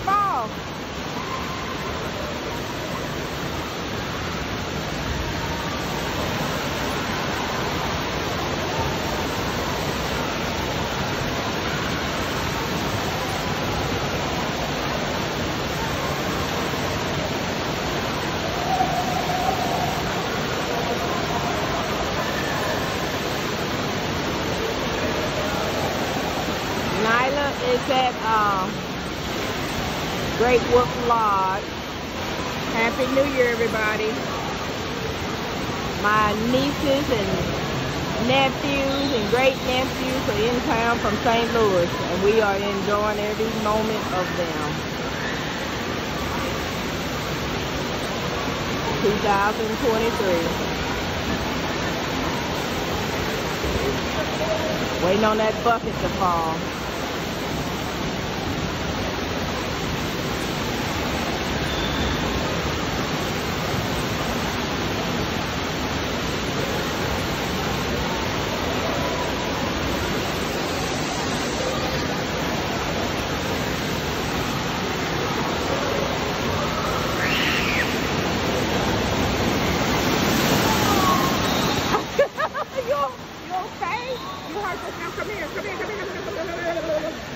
fall. Nyla is at Great Wolf Lodge. Happy New Year, everybody. My nieces and nephews and great nephews are in town from St. Louis, and we are enjoying every moment of them. 2023. Waiting on that bucket to fall. You okay? You hurt yourself? Come here.